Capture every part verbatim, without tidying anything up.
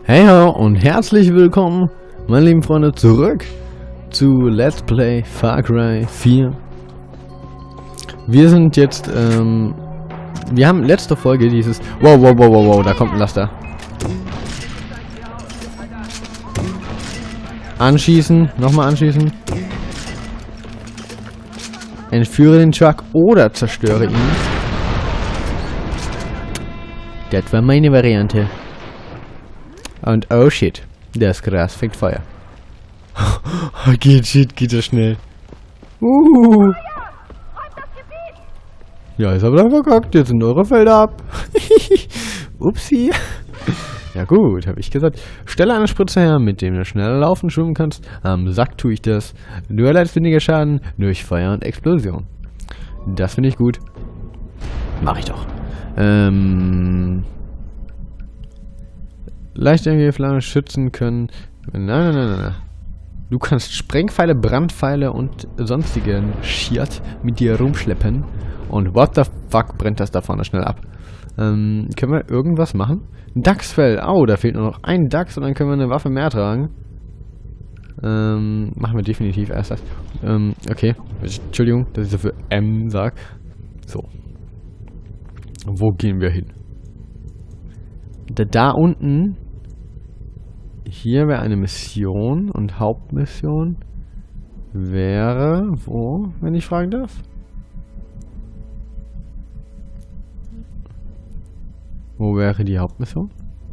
Hey ho und herzlich willkommen, meine lieben Freunde, zurück zu Let's Play Far Cry vier. Wir sind jetzt, ähm, wir haben letzte Folge dieses, wow, wow, wow, wow, wow, da kommt ein Laster. Anschießen, nochmal anschießen. Entführe den Truck oder zerstöre ihn. Das war meine Variante. Und oh shit, das Gras fängt Feuer. geht shit, geht das schnell. Uh. Ja, ist aber verkackt, jetzt sind eure Felder ab. Upsi. Ja gut, habe ich gesagt. Stelle eine Spritze her, mit dem du schneller laufen, schwimmen kannst. Am Sack tue ich das. Du erleidest weniger Schaden durch Feuer und Explosion. Das finde ich gut. Mach ich doch. Ähm... Leicht irgendwie Flamme schützen können. Nein, nein, nein, nein. Du kannst Sprengpfeile, Brandpfeile und sonstigen Shit mit dir rumschleppen. Und what the fuck brennt das da vorne schnell ab? Ähm, können wir irgendwas machen? Dachsfell. Oh, da fehlt nur noch ein Dachs und dann können wir eine Waffe mehr tragen. Ähm, machen wir definitiv erst das. Ähm, okay. Entschuldigung, dass ich so für M sag. So. Wo gehen wir hin? Da, da unten, hier wäre eine Mission und Hauptmission wäre, wo, wenn ich fragen darf? Wo wäre die Hauptmission?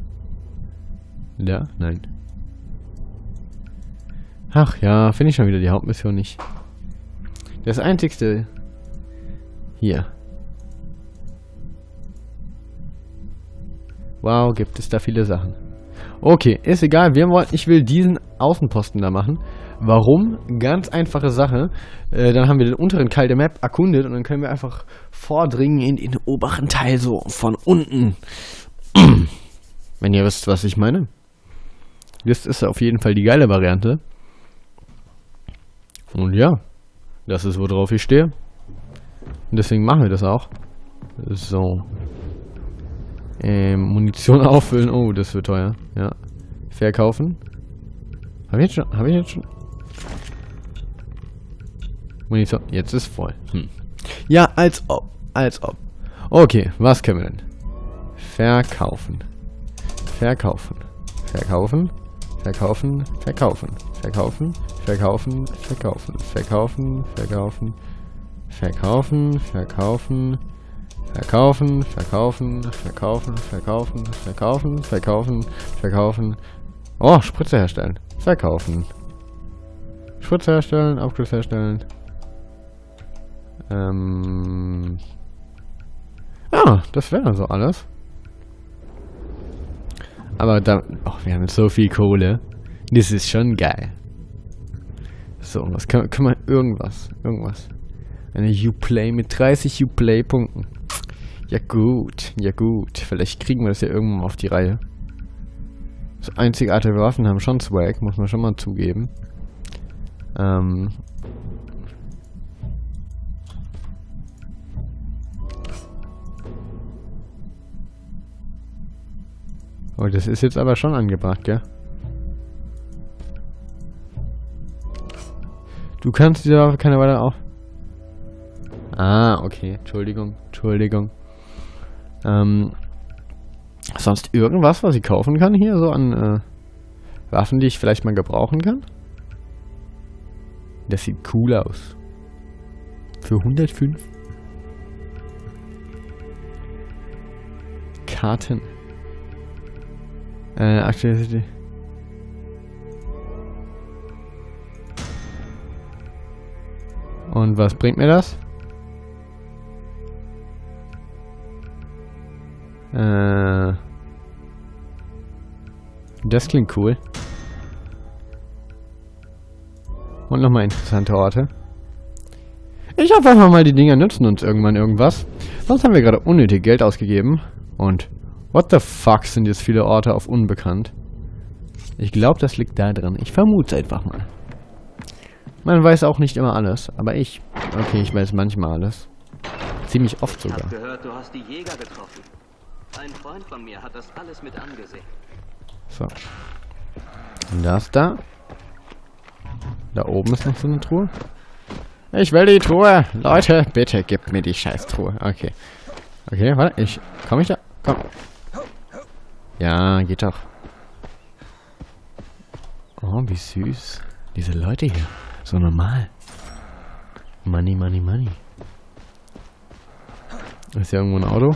Da? Nein. Ach ja, finde ich schon wieder die Hauptmission nicht. Das einzigste hier. Wow, gibt es da viele Sachen. Okay, ist egal. Wir wollen, ich will diesen Außenposten da machen. Warum? Ganz einfache Sache. Äh, dann haben wir den unteren Teil der Map erkundet und dann können wir einfach vordringen in, in den oberen Teil, so von unten. Wenn ihr wisst, was ich meine. Das ist auf jeden Fall die geile Variante. Und ja, das ist, worauf ich stehe. Und deswegen machen wir das auch. So. Ähm, Munition auffüllen. Oh, das wird teuer. Ja. Verkaufen. Habe ich jetzt schon? Habe ich jetzt schon? Munition. Jetzt ist voll. Hm. Ja, als ob. Als ob. Okay, was können wir denn? Verkaufen. Verkaufen. Verkaufen. Verkaufen. Verkaufen. Verkaufen. Verkaufen. Verkaufen. Verkaufen. Verkaufen. Verkaufen. Verkaufen. Verkaufen, verkaufen, verkaufen, verkaufen, verkaufen, verkaufen, verkaufen. Oh, Spritze herstellen. Verkaufen. Spritze herstellen, Aufguss herstellen. Ähm. Ah, das wäre so alles. Aber da. Ach, wir haben jetzt so viel Kohle. Das ist schon geil. So, was können, können wir. Irgendwas. Irgendwas. Eine Uplay mit dreißig Uplay-Punkten. Ja gut, ja gut. Vielleicht kriegen wir das ja irgendwann mal auf die Reihe. So einzigartige Waffen haben schon Swag, muss man schon mal zugeben. Ähm. Oh, das ist jetzt aber schon angebracht, gell? Du kannst diese Waffe keine weiter auf. Ah, okay. Entschuldigung, Entschuldigung. Ähm, sonst irgendwas, was ich kaufen kann hier, so an äh, Waffen, die ich vielleicht mal gebrauchen kann? Das sieht cool aus. Für hundertfünf. Karten. Äh, aktuell. Und was bringt mir das? Äh, das klingt cool. Und nochmal interessante Orte. Ich hoffe einfach mal, die Dinger nützen uns irgendwann irgendwas. Sonst haben wir gerade unnötig Geld ausgegeben. Und what the fuck sind jetzt viele Orte auf unbekannt? Ich glaube, das liegt da dran. Ich vermute es einfach mal. Man weiß auch nicht immer alles, aber ich... Okay, ich weiß manchmal alles. Ziemlich oft sogar. Ich hab gehört, du hast die Jäger getroffen. Ein Freund von mir hat das alles mit angesehen. So. Und das da. Da oben ist noch so eine Truhe. Ich will die Truhe. Leute, bitte gebt mir die scheiß Truhe. Okay. Okay, warte. Ich. Komm ich da? Komm. Ja, geht doch. Oh, wie süß. Diese Leute hier. So normal. Money, money, money. Ist hier irgendwo ein Auto?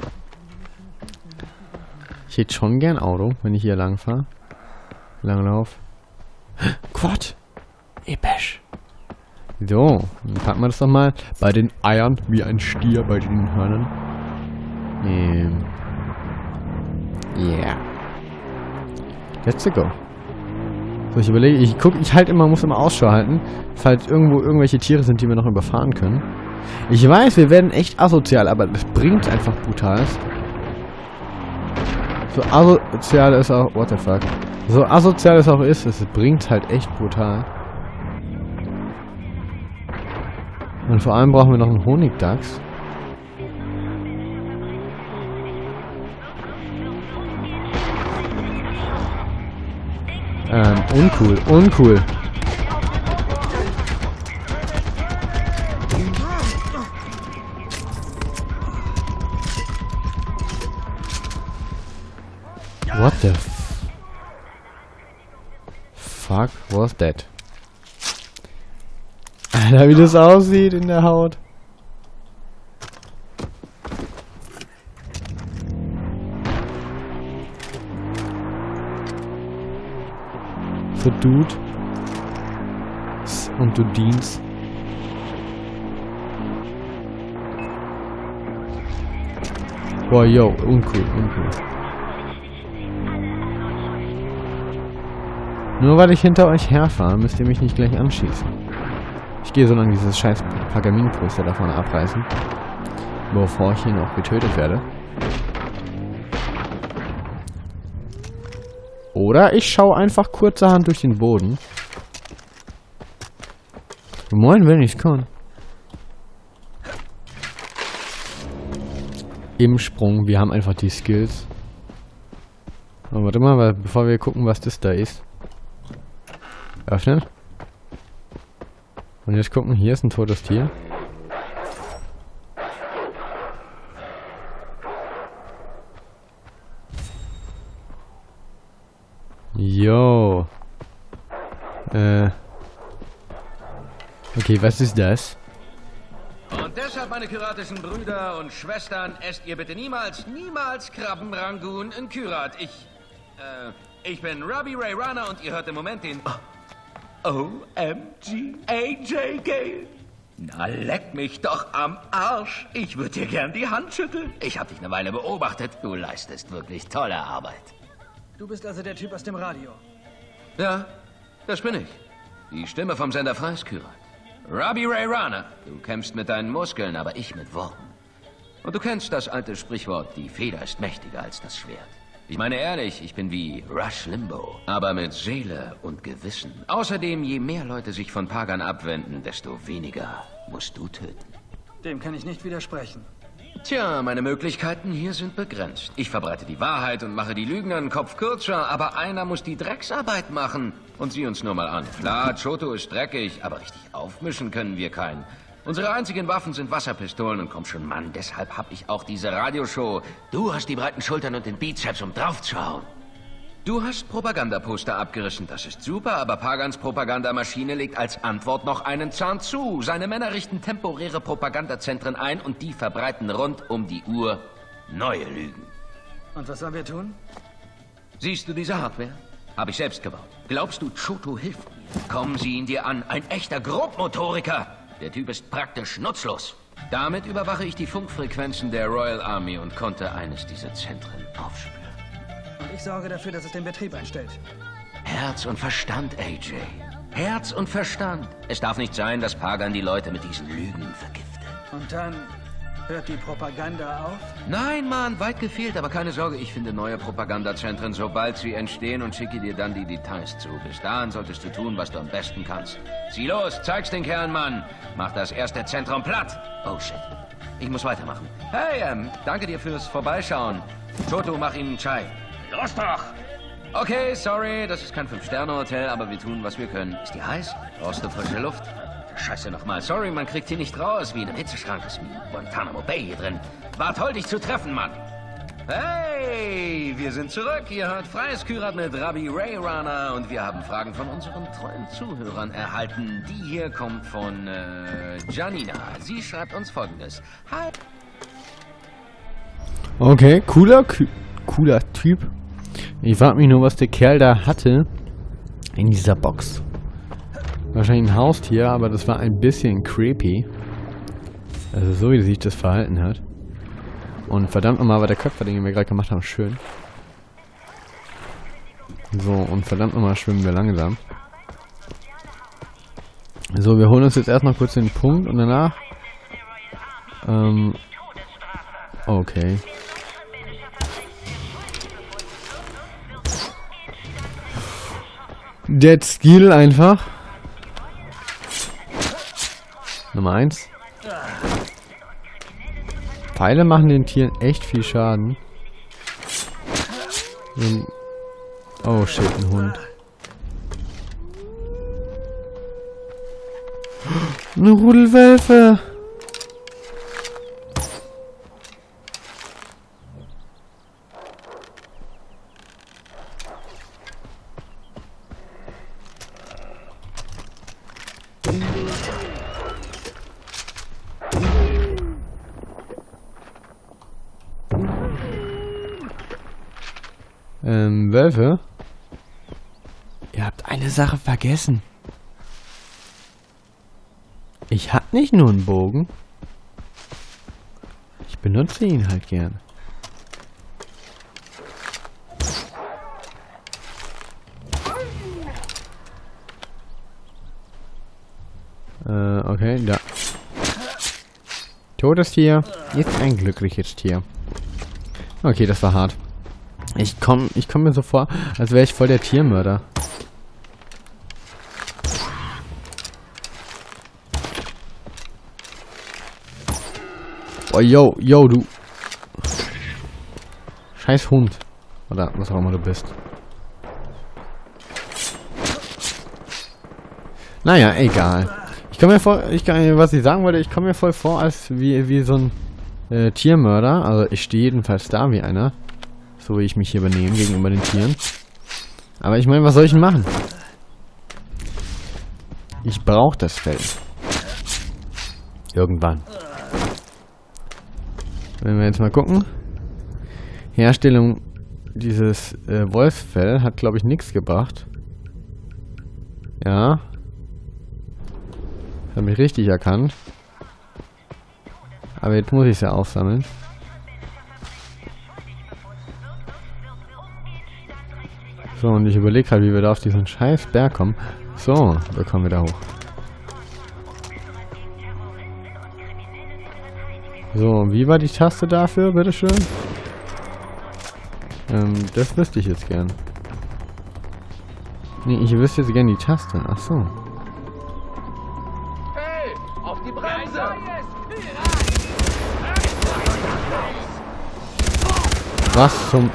Ich hätte schon gern Auto, wenn ich hier lang fahre. Langlauf. Quad! Episch! So, dann packen wir das doch mal bei den Eiern, wie ein Stier bei den Hörnern. Ähm. Yeah. Let's go. So, ich überlege, ich gucke, ich halt immer, muss immer Ausschau halten, falls irgendwo irgendwelche Tiere sind, die wir noch überfahren können. Ich weiß, wir werden echt asozial, aber das bringt einfach brutal. So asozial es auch, what the fuck. So asozial es auch ist, es bringt halt echt brutal. Und vor allem brauchen wir noch einen Honigdachs. Ähm, uncool, uncool. What the f fuck was that? Alter, wie das aussieht in der Haut. So, Dude. Und du dienst. Boah, yo, uncool, uncool. Nur weil ich hinter euch herfahre, müsst ihr mich nicht gleich anschießen. Ich gehe so lange dieses scheiß Pergaminposter davon abreißen, bevor ich hier noch getötet werde. Oder ich schaue einfach kurzerhand durch den Boden. Moin, wenn ich's kann. Im Sprung, wir haben einfach die Skills. Aber warte mal, weil, bevor wir gucken, was das da ist. Öffnen. Und jetzt gucken, hier ist ein totes Tier. Jo. Äh. Okay, was ist das? Und deshalb, meine kyratischen Brüder und Schwestern, esst ihr bitte niemals, niemals Krabbenrangoon in Kyrat. Ich, äh, ich bin Robbie Ray Rana und ihr hört im Moment den O M G A J Gale. Na, leck mich doch am Arsch. Ich würde dir gern die Hand schütteln. Ich habe dich eine Weile beobachtet. Du leistest wirklich tolle Arbeit. Du bist also der Typ aus dem Radio. Ja, das bin ich. Die Stimme vom Sender Freies Kyrat. Robbie Ray Rana. Du kämpfst mit deinen Muskeln, aber ich mit Worten. Und du kennst das alte Sprichwort, die Feder ist mächtiger als das Schwert. Ich meine ehrlich, ich bin wie Rush Limbaugh, aber mit Seele und Gewissen. Außerdem, je mehr Leute sich von Pagan abwenden, desto weniger musst du töten. Dem kann ich nicht widersprechen. Tja, meine Möglichkeiten hier sind begrenzt. Ich verbreite die Wahrheit und mache die Lügen an den Kopf kürzer, aber einer muss die Drecksarbeit machen. Und sieh uns nur mal an. Klar, Choto ist dreckig, aber richtig aufmischen können wir keinen. Unsere einzigen Waffen sind Wasserpistolen und komm schon, Mann, deshalb hab ich auch diese Radioshow. Du hast die breiten Schultern und den Bizeps, um draufzuhauen. Du hast Propagandaposter abgerissen, das ist super, aber Pagans Propagandamaschine legt als Antwort noch einen Zahn zu. Seine Männer richten temporäre Propagandazentren ein und die verbreiten rund um die Uhr neue Lügen. Und was sollen wir tun? Siehst du diese Hardware? Habe ich selbst gebaut. Glaubst du, Choto hilft mir? Kommen sie ihn dir an, ein echter Grobmotoriker. Der Typ ist praktisch nutzlos. Damit überwache ich die Funkfrequenzen der Royal Army und konnte eines dieser Zentren aufspüren. Und ich sorge dafür, dass es den Betrieb einstellt. Herz und Verstand, A J. Herz und Verstand. Es darf nicht sein, dass Pagan die Leute mit diesen Lügen vergiftet. Und dann hört die Propaganda auf? Nein, Mann, weit gefehlt. Aber keine Sorge, ich finde neue Propagandazentren, sobald sie entstehen und schicke dir dann die Details zu. Bis dahin solltest du tun, was du am besten kannst. Zieh los, zeig's den Kerlen, Mann. Mach das erste Zentrum platt. Oh, shit. Ich muss weitermachen. Hey, ähm, danke dir fürs Vorbeischauen. Choto, mach ihm einen Chai. Los doch! Okay, sorry, das ist kein Fünf-Sterne-Hotel, aber wir tun, was wir können. Ist die heiß? Brauchst du frische Luft? Scheiße nochmal. Sorry, man kriegt hier nicht raus. Wie in einem Hitzeschrank ist wie Guantanamo Bay hier drin. War toll, dich zu treffen, Mann. Hey, wir sind zurück. Ihr hört Freies Kyrat mit Rabbi Ray Rana und wir haben Fragen von unseren treuen Zuhörern erhalten. Die hier kommt von äh, Janina. Sie schreibt uns Folgendes. Hi. Okay, cooler, cooler Typ. Ich frage mich nur, was der Kerl da hatte in dieser Box. Wahrscheinlich ein Haustier, aber das war ein bisschen creepy. Also so, wie sich das verhalten hat. Und verdammt nochmal war der Köpfer, den wir gerade gemacht haben, schön. So, und verdammt nochmal schwimmen wir langsam. So, wir holen uns jetzt erstmal kurz den Punkt und danach... Ähm... Okay. Dead Skill einfach. Nummer eins. Pfeile machen den Tieren echt viel Schaden. Und oh shit, ein Hund. Eine Rudelwelfe. Ähm, Wölfe? Ihr habt eine Sache vergessen. Ich hab nicht nur einen Bogen. Ich benutze ihn halt gern. Äh, okay, da. Totes Tier. Jetzt ein glückliches Tier. Okay, das war hart. Ich komm, ich komm mir so vor, als wäre ich voll der Tiermörder. Oh, yo, yo, du. Scheiß Hund. Oder was auch immer du bist. Naja, egal. Ich komme mir vor, ich kann, was ich sagen wollte, ich komme mir voll vor, als wie, wie so ein äh, Tiermörder. Also ich stehe jedenfalls da wie einer. So wie ich mich hier benehme gegenüber den Tieren. Aber ich meine, was soll ich denn machen? Ich brauche das Fell. Irgendwann. Wenn wir jetzt mal gucken. Herstellung dieses äh, Wolfsfell hat, glaube ich, nichts gebracht. Ja. Das habe ich richtig erkannt. Aber jetzt muss ich es ja aufsammeln. So, und ich überlege halt, wie wir da auf diesen scheiß Berg kommen. So, wir kommen wieder hoch. So, wie war die Taste dafür, bitteschön? Ähm, das wüsste ich jetzt gern. Nee, ich wüsste jetzt gern die Taste. Ach so. Hey, auf die Bremse! Was zum...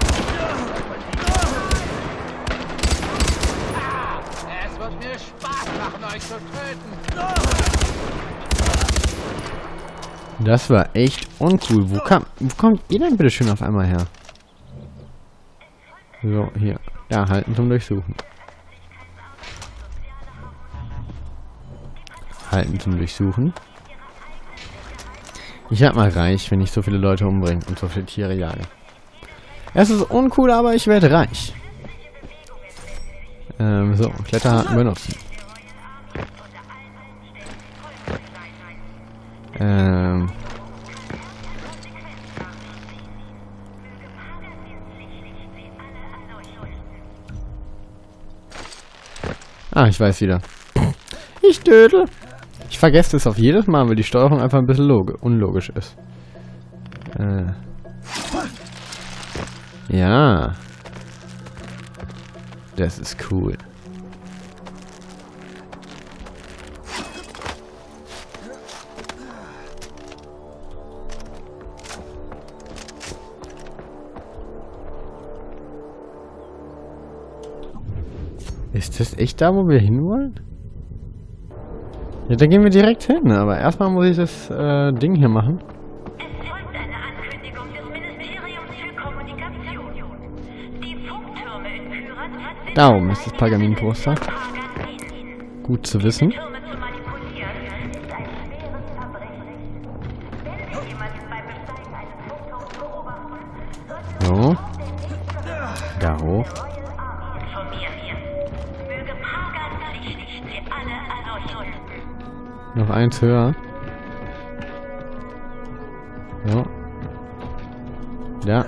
Es wird mir Spaß machen, euch zu töten. Das war echt uncool. Wo, kam, wo kommt ihr denn bitte schön auf einmal her? So, hier. Ja, halten zum Durchsuchen. Halten zum Durchsuchen. Ich werd mal reich, wenn ich so viele Leute umbringe und so viele Tiere jage. Es ist uncool, aber ich werde reich. Ähm, so, Kletterhaken benutzen. Ähm. Ah, ich weiß wieder. Ich dödel. Ich vergesse das auf jedes Mal, weil die Steuerung einfach ein bisschen unlogisch ist. Äh. Ja. Das ist cool. Ist das echt da, wo wir hinwollen? Ja, da gehen wir direkt hin, aber erstmal muss ich das äh, Ding hier machen. Es folgt eine Ankündigung des Ministeriums für Kommunikation. Die Funktürme in Kyrat sind Da oben ist das Pergaminposter. Gut zu wissen. Türme zu manipulieren, ist ein schweres Verbrechen. Wenn Sie jemanden beim Besteigen eines Funkturms beobachten, So. Da hoch. informieren. Möge Pagan Licht Sie alle erleuchten. Noch eins höher. So. Ja.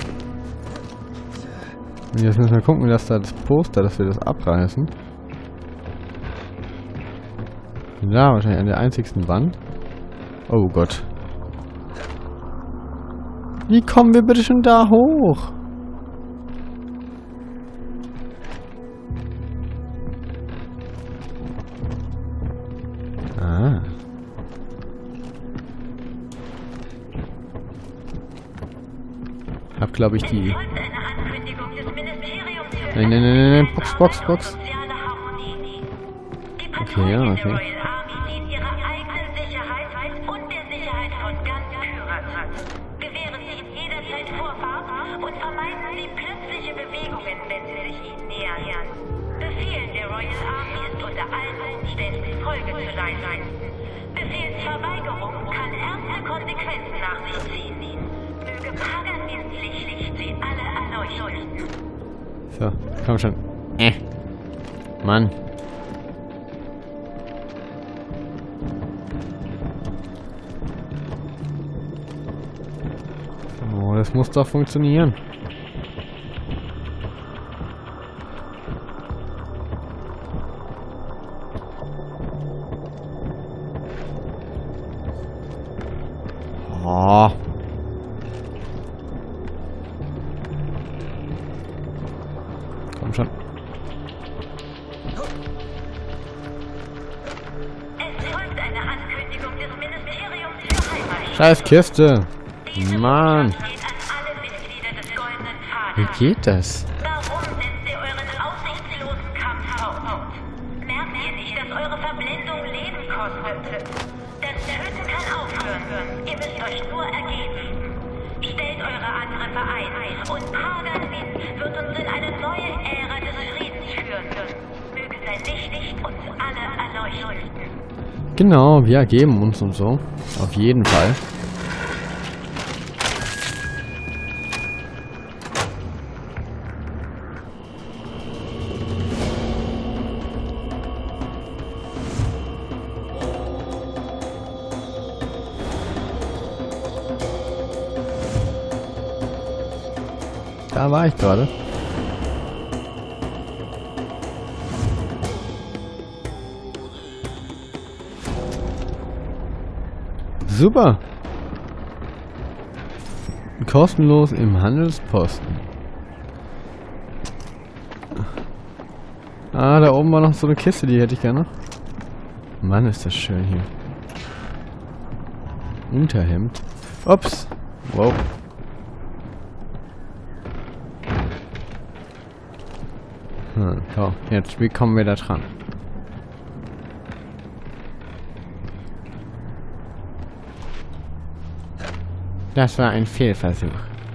Und jetzt müssen wir gucken, dass da das Poster, dass wir das abreißen. Da, wahrscheinlich an der einzigsten Wand. Oh Gott. Wie kommen wir bitte schon da hoch? Ah. Hab, glaube ich, die... Folgt eine Ankündigung des Ministeriums für Nein, nein, nein, nein, nein, Box, Box, Box. soziale Harmonie. Die Okay, ja, Patrouillen okay. der Royal Army dient ihrer eigenen Sicherheit und der Sicherheit von ganz Kyrat. Gewähren Sie ihnen jederzeit Vorfahrt und vermeiden Sie plötzliche Bewegungen, wenn sie sich ihnen nähern. Befehlen der Royal Army ist unter allen Umständen Folge zu leisten. Befehlsverweigerung kann ernste Konsequenzen nach sich ziehen. Möge Pagan Licht Sie alle erleuchten. So, komm schon. Äh. Mann. Oh, das muss doch funktionieren. Oh. Komm schon. Es folgt eine Ankündigung des Ministeriums für Heimat. Scheiß Kiste. Diese Mann. Botschaft geht an alle Mitglieder des Goldenen Wie Pfades. geht das? Warum sind Sie euren aussichtslosen Kampf aus? Merkt ihr nicht, dass eure Verblendung Leben kostet? Das Töten kann aufhören. Ihr müsst euch nur ergeben. Stellt eure Angriffe ein und Pagan wird uns in eine neue Ära des Friedens führen. Möge sein Licht uns alle erleuchten. Genau, wir ergeben uns und so. Auf jeden Fall. Da war ich gerade. Super. Kostenlos im Handelsposten. Ah, da oben war noch so eine Kiste, die hätte ich gerne. Mann, ist das schön hier. Unterhemd. Ups. Wow. Hm, so, jetzt, wie kommen wir da dran? Das war ein Fehlversuch.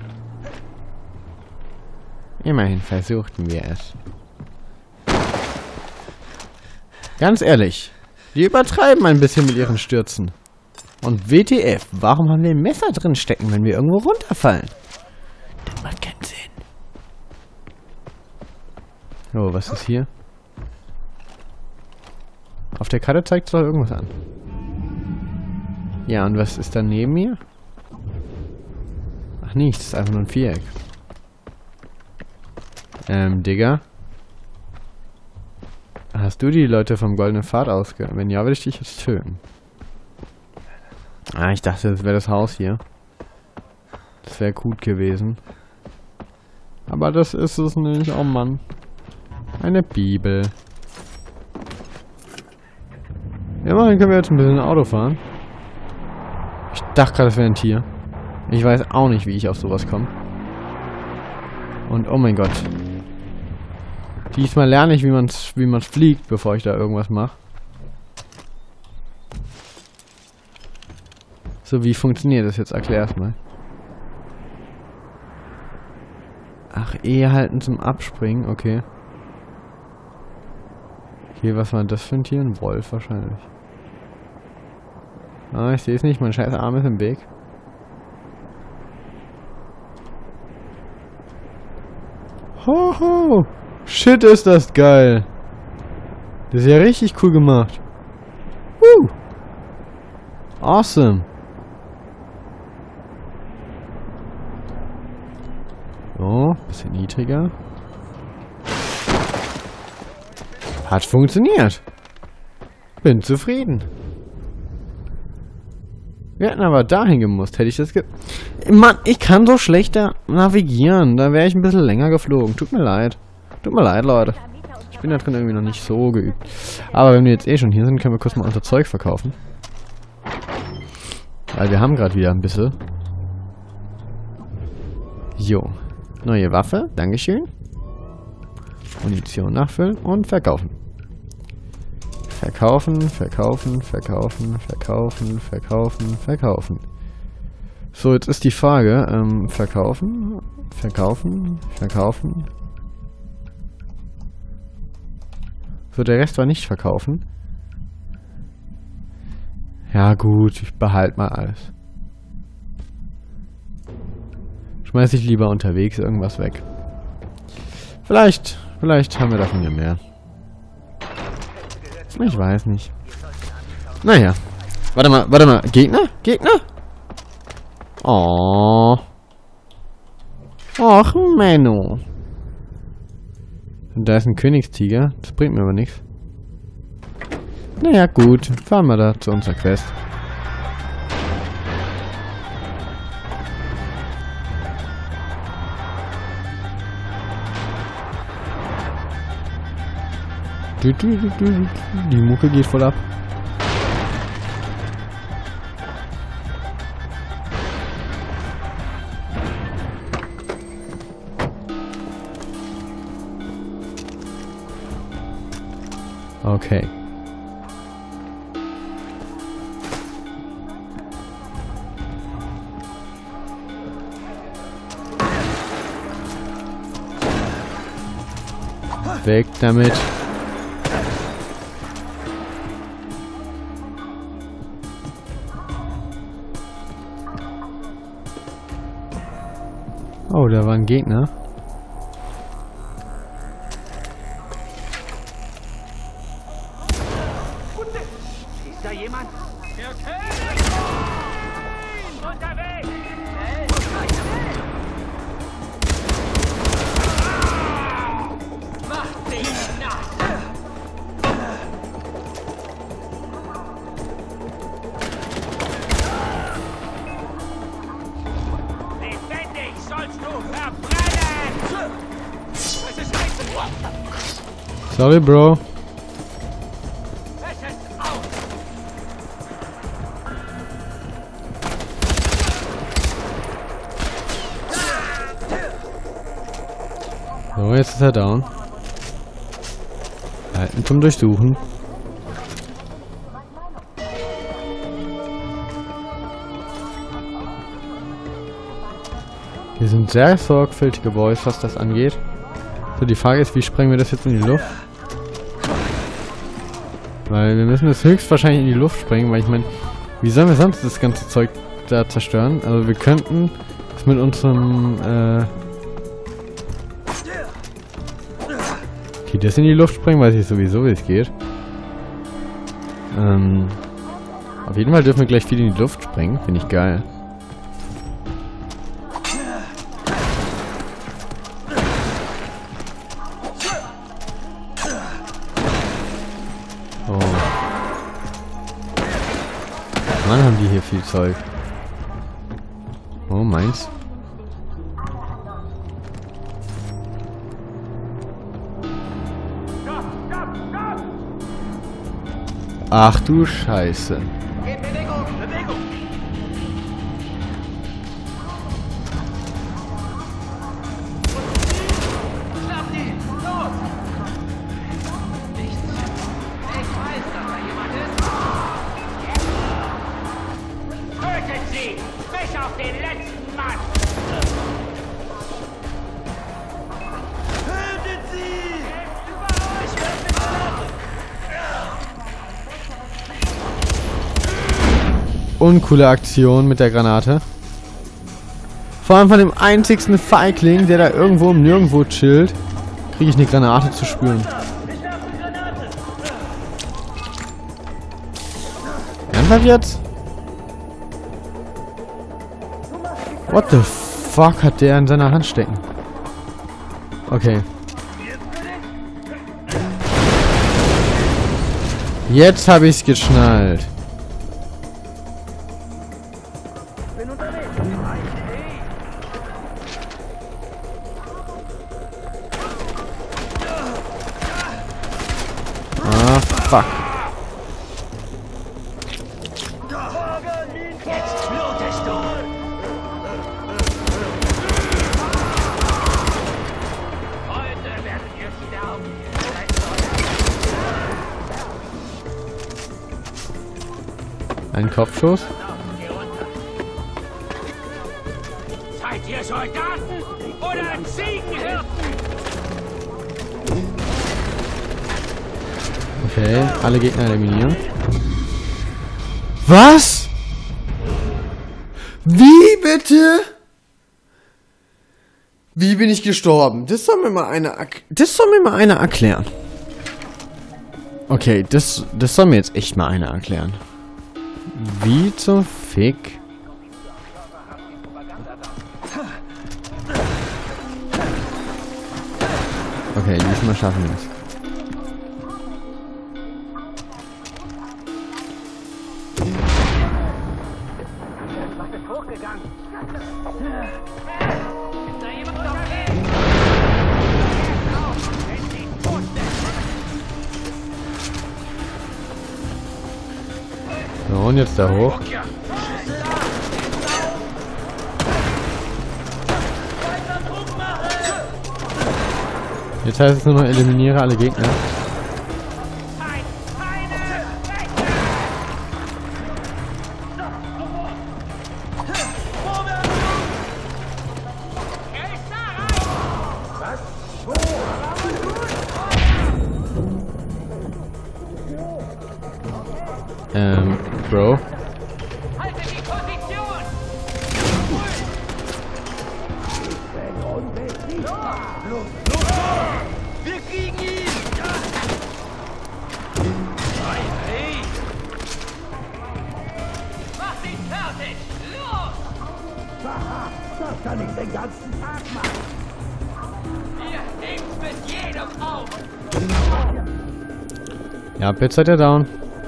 Immerhin versuchten wir es. Ganz ehrlich, die übertreiben ein bisschen mit ihren Stürzen. Und W T F, warum haben wir ein Messer drin stecken, wenn wir irgendwo runterfallen? Das macht keinen Sinn. Oh, was ist hier? Auf der Karte zeigt es doch irgendwas an. Ja, und was ist da neben mir? Ach nichts, ist einfach nur ein Viereck. Ähm, Digga. Hast du die Leute vom Goldenen Pfad ausge... Wenn ja, würde ich dich jetzt töten. Ah, ich dachte, das wäre das Haus hier. Das wäre gut gewesen. Aber das ist es nicht. Oh Mann. Eine Bibel. Immerhin können wir jetzt ein bisschen Auto fahren. Ich dachte gerade, das wäre ein Tier. Ich weiß auch nicht, wie ich auf sowas komme. Und oh mein Gott. Diesmal lerne ich, wie man es wie man's fliegt, bevor ich da irgendwas mache. So, wie funktioniert das jetzt? Erklär erstmal. Ach, E halten zum Abspringen, okay. Okay, was war das für ein Tier? Ein Wolf wahrscheinlich. Ah, ich sehe es nicht, mein scheiß Arm ist im Weg. Hoho! Shit, ist das geil! Das ist ja richtig cool gemacht. Woo! Awesome! So, bisschen niedriger. Hat funktioniert. Bin zufrieden. Wir hätten aber dahin gemusst, hätte ich das ge... Mann, ich kann so schlechter navigieren. Da wäre ich ein bisschen länger geflogen. Tut mir leid. Tut mir leid, Leute. Ich bin da drin irgendwie noch nicht so geübt. Aber wenn wir jetzt eh schon hier sind, können wir kurz mal unser Zeug verkaufen. Weil wir haben gerade wieder ein bisschen. Jo. Neue Waffe. Dankeschön. Munition nachfüllen und verkaufen. Verkaufen, verkaufen, verkaufen, verkaufen, verkaufen, verkaufen. So, jetzt ist die Frage, ähm, verkaufen, verkaufen, verkaufen. So, der Rest war nicht verkaufen. Ja gut, ich behalte mal alles. Schmeiß ich lieber unterwegs irgendwas weg. Vielleicht, vielleicht haben wir davon ja mehr. Ich weiß nicht. Naja. Warte mal, warte mal. Gegner? Gegner? Oh. Och, Menno. Da ist ein Königstiger. Das bringt mir aber nichts. Naja, gut. Fahren wir da zu unserer Quest. Die Mucke geht voll ab. Okay. Weg damit. Oh, da war ein Gegner. Ist da jemand? Unterwegs! Mach dich nass! Lebendig sollst du verbrennen! Es ist heiß! Sorry, Bro. So, jetzt ist er down. Halten zum Durchsuchen. Wir sind sehr sorgfältige Boys, was das angeht. So, die Frage ist, wie sprengen wir das jetzt in die Luft? Weil wir müssen es höchstwahrscheinlich in die Luft sprengen, weil ich meine, wie sollen wir sonst das ganze Zeug da zerstören? Also wir könnten es mit unserem, äh... Okay, das in die Luft sprengen, weiß ich sowieso, wie es geht. Ähm... Auf jeden Fall dürfen wir gleich viel in die Luft sprengen, finde ich geil. Oh. Mann, haben die hier viel Zeug. Oh, meins. Ach du Scheiße. In Bewegung, Bewegung! Schnapp die! Los! uncoole Aktion mit der Granate. Vor allem von dem einzigsten Feigling, der da irgendwo im Nirgendwo chillt, kriege ich eine Granate zu spüren. Ernsthaft jetzt? What the fuck hat der in seiner Hand stecken? Okay. Jetzt habe ich's geschnallt. Ah, fuck. Ein Kopfschuss. Seid ihr Soldaten oder Ziegenhirten? Okay, alle Gegner eliminieren. Was? Wie bitte? Wie bin ich gestorben? Das soll mir mal einer, das soll mir mal einer erklären. Okay, das, das soll mir jetzt echt mal einer erklären. Wie zum Fick? Okay, diesmal schaffen wir es. So, und jetzt da hoch. Jetzt heißt es nur noch, eliminiere alle Gegner. Ähm, Bro. Halte die Position! Wir kriegen ihn! Mach sie fertig! Los! Das kann ich den ganzen Tag machen. Ihr hebt mit jedem auf! Ja, jetzt seid ihr down.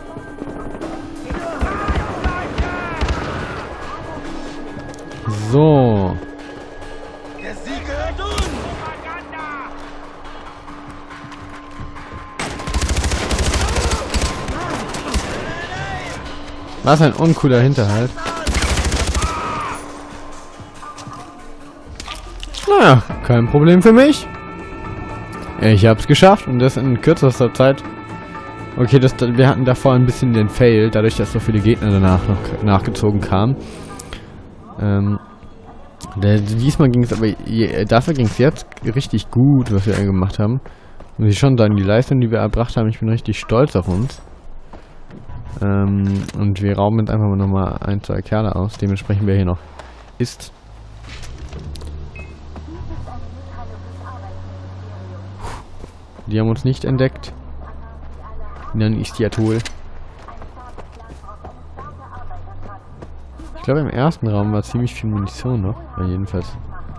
So. Der Sieg gehört uns! Propaganda! Was ein uncooler Hinterhalt. Naja, kein Problem für mich. Ich hab's geschafft und das in kürzester Zeit. Okay, das, wir hatten davor ein bisschen den Fail, dadurch, dass so viele Gegner danach noch nachgezogen kamen. Ähm, der, diesmal ging es aber, je, dafür ging es jetzt richtig gut, was wir gemacht haben. Muss ich schon sagen, die Leistung, die wir erbracht haben, ich bin richtig stolz auf uns. Ähm, und wir rauben jetzt einfach mal nochmal ein, zwei Kerle aus, dementsprechend wer hier noch ist. Die haben uns nicht entdeckt. Dann ist die Atoll. Ich glaube, im ersten Raum war ziemlich viel Munition noch. Ja, jedenfalls.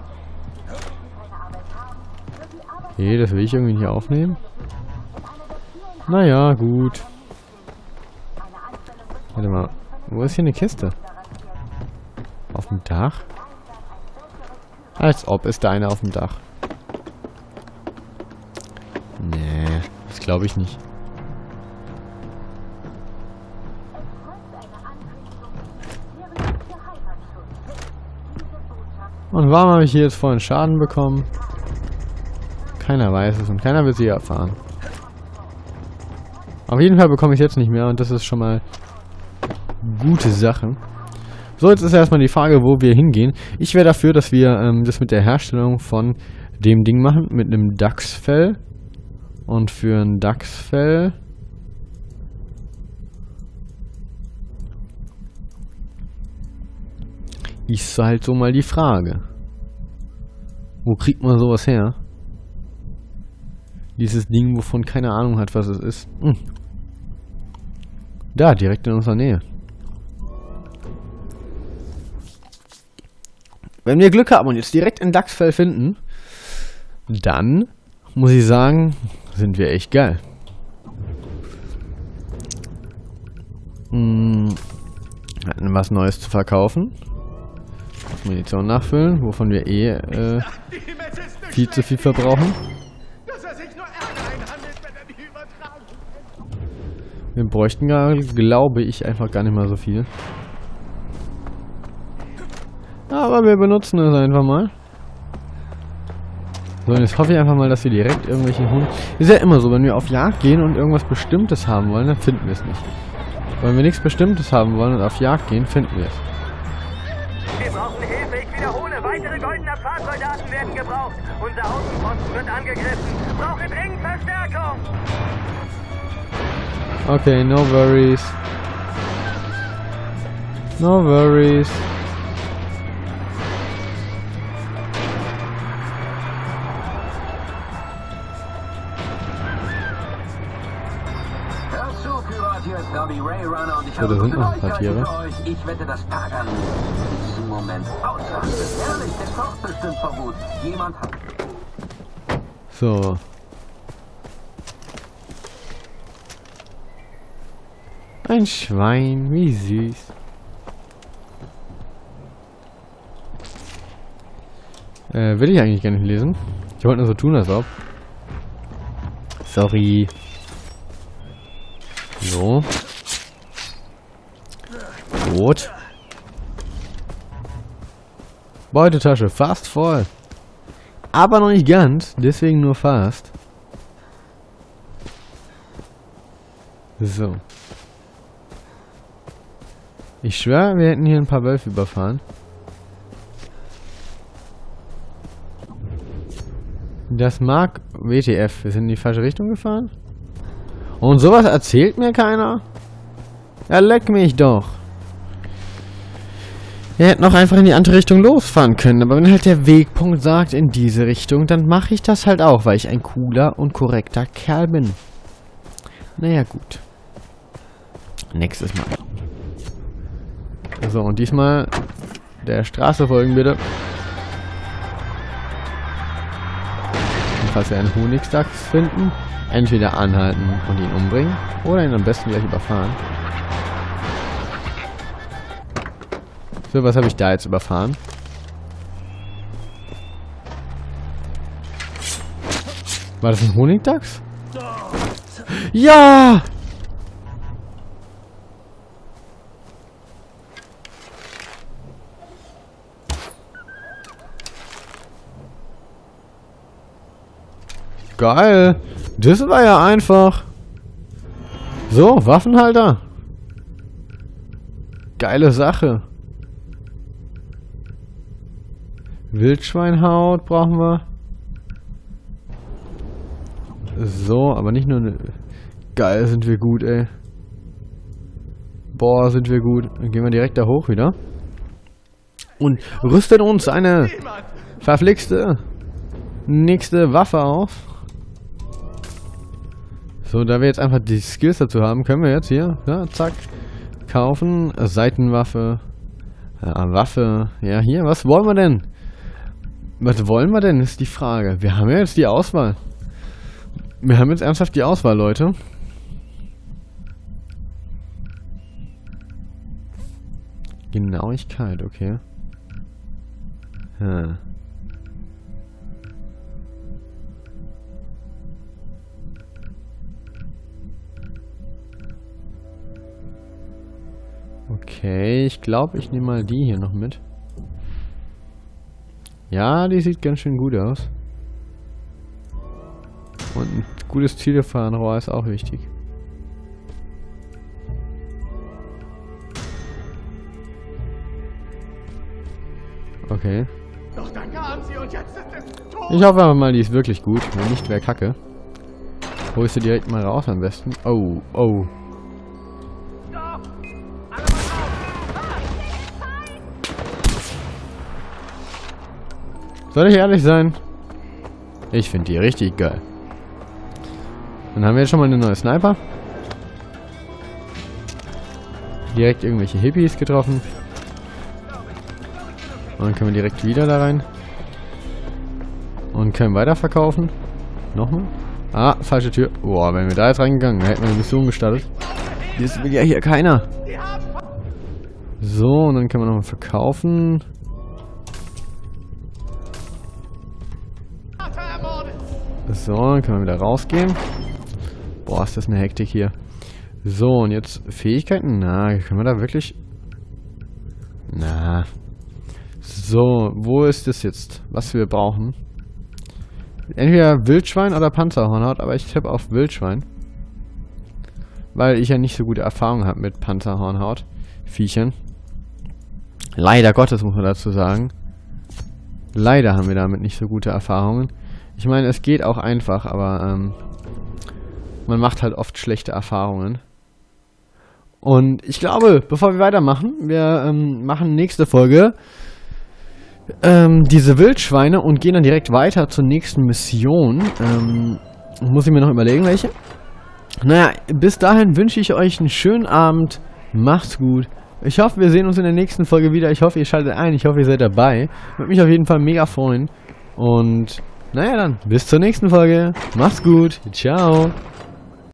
Okay, das will ich irgendwie nicht aufnehmen. Naja, gut. Warte mal. Wo ist hier eine Kiste? Auf dem Dach? Als ob ist da eine auf dem Dach. Nee, das glaube ich nicht. Und warum habe ich hier jetzt vorhin Schaden bekommen? Keiner weiß es und keiner wird sie erfahren. Auf jeden Fall bekomme ich es jetzt nicht mehr und das ist schon mal gute Sache. So, jetzt ist erstmal die Frage, wo wir hingehen. Ich wäre dafür, dass wir ähm, das mit der Herstellung von dem Ding machen, mit einem Dachsfell. Und für ein Dachsfell Ist halt so mal die Frage. Wo kriegt man sowas her? Dieses Ding, wovon keine Ahnung hat, was es ist. Hm. Da, direkt in unserer Nähe. Wenn wir Glück haben und jetzt direkt ein Dachsfell finden, dann, muss ich sagen, sind wir echt geil. Hm. Hatten was Neues zu verkaufen. Munition nachfüllen, wovon wir eh äh, viel zu viel verbrauchen. Wir bräuchten, glaube ich, einfach gar nicht mal so viel. Aber wir benutzen es einfach mal. So, und jetzt hoffe ich einfach mal, dass wir direkt irgendwelche Hunde... Ist ja immer so, wenn wir auf Jagd gehen und irgendwas Bestimmtes haben wollen, dann finden wir es nicht. Wenn wir nichts Bestimmtes haben wollen und auf Jagd gehen, finden wir es. Wir brauchen Hilfe, ich wiederhole. Weitere goldene Pfadsoldaten werden gebraucht. Unser Außenposten wird angegriffen. Brauche dringend Verstärkung. Okay, no worries. No worries. So, da sind noch ein paar Tiere. Ich wette das Tag an. Diesen Moment ausrastet. Ehrlich, der kocht bestimmt vor Wut. Jemand hat... So. Ein Schwein, wie süß. Äh, will ich eigentlich gar nicht lesen. Ich wollte nur so tun, als ob. Sorry. So. Rot. Beutetasche, fast voll. Aber noch nicht ganz, deswegen nur fast. So. Ich schwöre, wir hätten hier ein paar Wölfe überfahren. Das mag W T F. Wir sind in die falsche Richtung gefahren. Und sowas erzählt mir keiner? Ja, leck mich doch. Wir hätten auch einfach in die andere Richtung losfahren können. Aber wenn halt der Wegpunkt sagt in diese Richtung, dann mache ich das halt auch, weil ich ein cooler und korrekter Kerl bin. Naja, gut. Nächstes Mal. So, und diesmal der Straße folgen, bitte. Und falls wir einen Honigdachs finden, entweder anhalten und ihn umbringen oder ihn am besten gleich überfahren. So, was habe ich da jetzt überfahren? War das ein Honigdachs? Ja! Geil. Das war ja einfach. So, Waffenhalter. Geile Sache. Wildschweinhaut brauchen wir. So, aber nicht nur eine... Geil, sind wir gut, ey. Boah, sind wir gut. Dann gehen wir direkt da hoch wieder. Und rüsten uns eine verflixte nächste Waffe auf. So, da wir jetzt einfach die Skills dazu haben, können wir jetzt hier, ja, zack, kaufen, Seitenwaffe, ja, Waffe, ja, hier, was wollen wir denn? Was wollen wir denn, ist die Frage. Wir haben ja jetzt die Auswahl. Wir haben jetzt ernsthaft die Auswahl, Leute. Genauigkeit, okay. Ja. Okay, ich glaube, ich nehme mal die hier noch mit. Ja, die sieht ganz schön gut aus. Und ein gutes Zielgefahrenrohr ist auch wichtig. Okay. Doch dann kam sie und jetzt ist es tot. Ich hoffe aber mal, die ist wirklich gut. Wenn nicht, wäre kacke. Hol ich sie direkt mal raus am besten. Oh, oh. Soll ich ehrlich sein? Ich finde die richtig geil. Dann haben wir jetzt schon mal eine neue Sniper. Direkt irgendwelche Hippies getroffen. Und dann können wir direkt wieder da rein. Und können weiterverkaufen. Nochmal. Ah, falsche Tür. Boah, wenn wir da jetzt reingegangen, dann hätten wir eine Mission gestartet. Das will ja hier keiner. So, und dann können wir nochmal verkaufen. So, dann können wir wieder rausgehen. Boah, ist das eine Hektik hier. So, und jetzt Fähigkeiten? Na, können wir da wirklich... Na. So, wo ist das jetzt? Was wir brauchen? Entweder Wildschwein oder Panzerhornhaut, aber ich tippe auf Wildschwein. Weil ich ja nicht so gute Erfahrung habe mit Panzerhornhaut. Viechern. Leider Gottes, muss man dazu sagen. Leider haben wir damit nicht so gute Erfahrungen. Ich meine, es geht auch einfach, aber ähm, man macht halt oft schlechte Erfahrungen. Und ich glaube, bevor wir weitermachen, wir ähm, machen nächste Folge ähm, diese Wildschweine und gehen dann direkt weiter zur nächsten Mission. Ähm, muss ich mir noch überlegen, welche. Naja, bis dahin wünsche ich euch einen schönen Abend. Macht's gut. Ich hoffe, wir sehen uns in der nächsten Folge wieder. Ich hoffe, ihr schaltet ein. Ich hoffe, ihr seid dabei. Würde mich auf jeden Fall mega freuen. Und naja, dann bis zur nächsten Folge. Macht's gut. Ciao.